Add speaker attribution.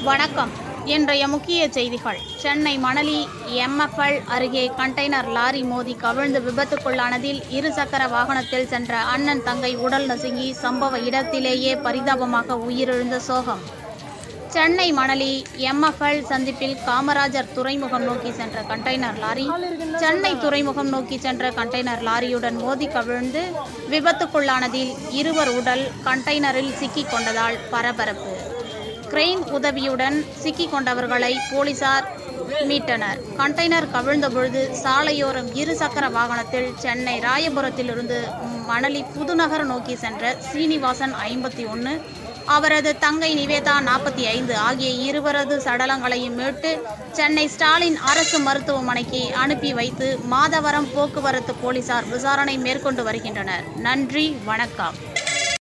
Speaker 1: வணக்கம். இன்றைய முக்கிய செய்திகள். சென்னை மணலி எம்எஃப்எல் அருகே கண்டெய்னர் லாரி மோதி கவிழ்ந்து விபத்துக்குள்ளானதில் இருசக்கர வாகனத்தில் சென்ற அண்ணன் தங்கை உடல் நசுங்கி சம்பவ இடத்திலேயே பரிதாபமாக உயிரிழந்த சோகம். சென்னை மணலி எம்எஃப்எல் சந்திப்பில் காமராஜர் துறைமுகம் நோக்கி சென்ற கண்டெய்னர் லாரி சென்னை துறைமுகம் நோக்கி சென்ற கண்டெய்னர் லாரியுடன் மோதி கவிழ்ந்து விபத்துக்குள்ளானதில் இருவர் உடல் கண்டெய்னரில் சிக்கிக் கொண்டதால் பரபரப்பு. கிரெயின் உதவியுடன் சிக்கிக் கொண்டவர்களை போலீசார் மீட்டனர். கண்டெய்னர் கவிழ்ந்தபொழுது சாலையோரம் இருசக்கர வாகனத்தில் சென்னை ராயபுரத்திலிருந்து மணலி புதுநகர் நோக்கி சென்ற சீனிவாசன் 51, அவரது தங்கை நிவேதா 45 ஆகிய இருவரது சடலங்களையும் மீட்டு சென்னை ஸ்டாலின் அரசு மருத்துவமனைக்கு அனுப்பி வைத்து மாதவரம் போக்குவரத்து போலீசார் விசாரணை மேற்கொண்டு வருகின்றனர். நன்றி, வணக்கம்.